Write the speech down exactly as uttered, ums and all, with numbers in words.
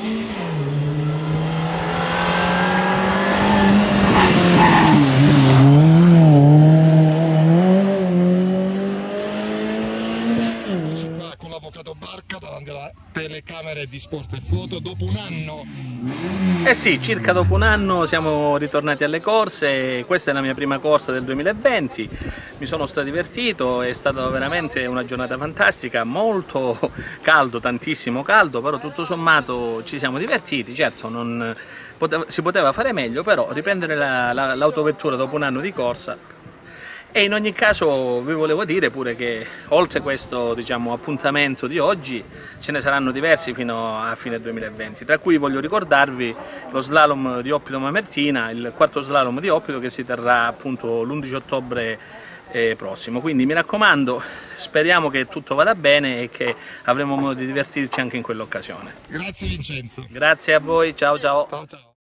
Con l'avvocato Barca davanti alla telecamere di Sport e Foto dopo un anno. Eh sì, circa dopo un anno siamo ritornati alle corse. Questa è la mia prima corsa del duemilaventi, mi sono stradivertito, è stata veramente una giornata fantastica, molto caldo, tantissimo caldo, però tutto sommato ci siamo divertiti. Certo non poteva, si poteva fare meglio, però riprendere l'autovettura dopo un anno di corsa. E in ogni caso vi volevo dire pure che oltre questo, diciamo, appuntamento di oggi ce ne saranno diversi fino a fine duemilaventi, tra cui voglio ricordarvi lo slalom di Oppido Mamertina, il quarto slalom di Oppido che si terrà appunto l'undici ottobre eh, prossimo, quindi mi raccomando, speriamo che tutto vada bene e che avremo modo di divertirci anche in quell'occasione. Grazie Vincenzo. Grazie a voi, ciao ciao. Ciao ciao.